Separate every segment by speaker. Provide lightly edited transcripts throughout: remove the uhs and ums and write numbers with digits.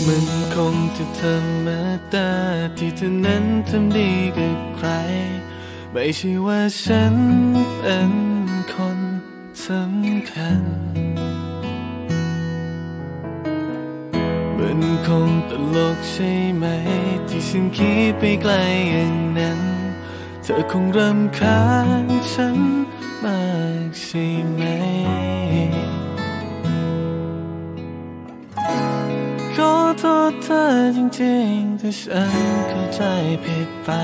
Speaker 1: มันคงจะธรรมดาที่เธอนั้นทำดีกับใครไม่ใช่ว่าฉันเป็นคนสำคัญมันคงตลกใช่ไหมที่ฉันคิดไปไกลอย่างนั้นเธอคงรำคาญฉันมากใช่ไหมขอโทษเธอจริงๆถ้าฉันเข้าใจผิดไป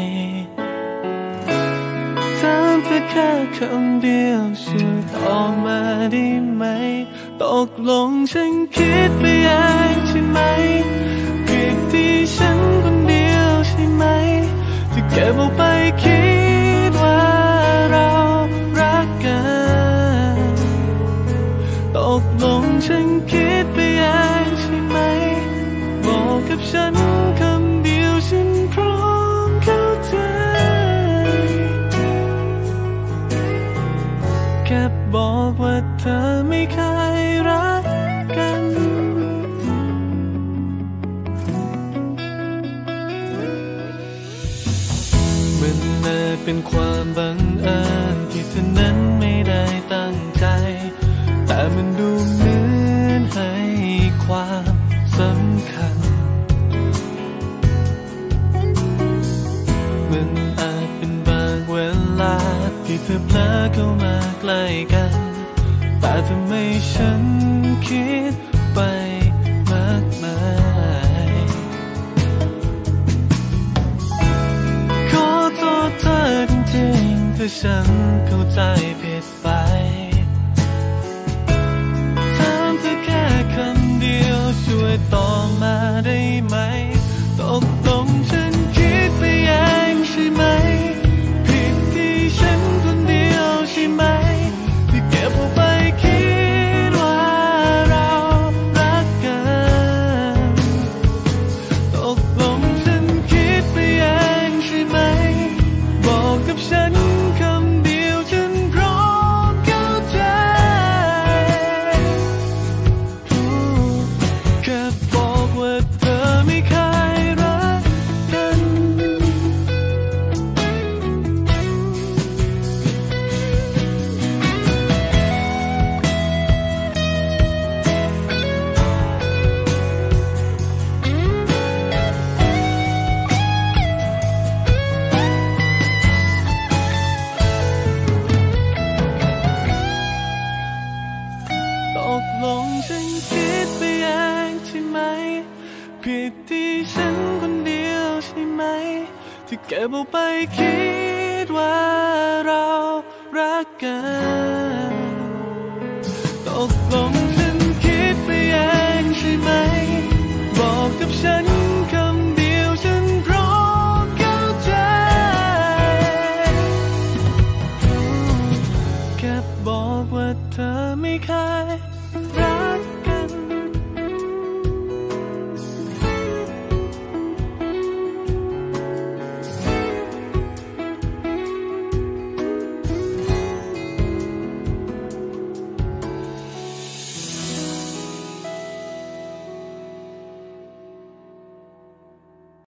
Speaker 1: ถามเธอแค่คำเดียวช่วยตอบมาได้ไหมตกลงฉันคิดไปเองใช่ไหมผิดที่ฉันคนเดียวใช่ไหมที่เก็บเอาไปคิดว่าเรารักกันตกลงฉันคิดไปเองใช่ไหมบอกกับฉันคำเดียวฉันพร้อมเข้าใจแค่บอกว่าเธอไม่เคยรักกันมันน่าเป็นความบังเอิญที่เธอนั้นไม่ได้ตั้งใจแต่มันดูเหมือนให้ความสำคัญมันอาจเป็นบางเวลาที่เธอเพลอเข้ามาใกล้กันแต่ทำไมฉันคิดไปมากมายขอโทษเธอจริงๆถ้าฉันเข้าใจผิดไปถามเธอแค่คำเดียวช่วยตอบมาได้ไหมตกลงฉันคิดไปเองใช่ไหมผิดที่ฉันคนเดียวใช่ไหมที่เก็บเอาไปคิดว่าเรารักกันตกลงฉันคิดไปเองใช่ไหมบอกกับฉันคำเดียวฉันพร้อมเข้าใจแค่บอกว่าเธอไม่เคยรักกันตกลงฉันคิดไปเองใช่ไหมผิดที่ฉันคนเดียวใช่ไหมที่เก็บเอาไปคิดว่าเรารักกัน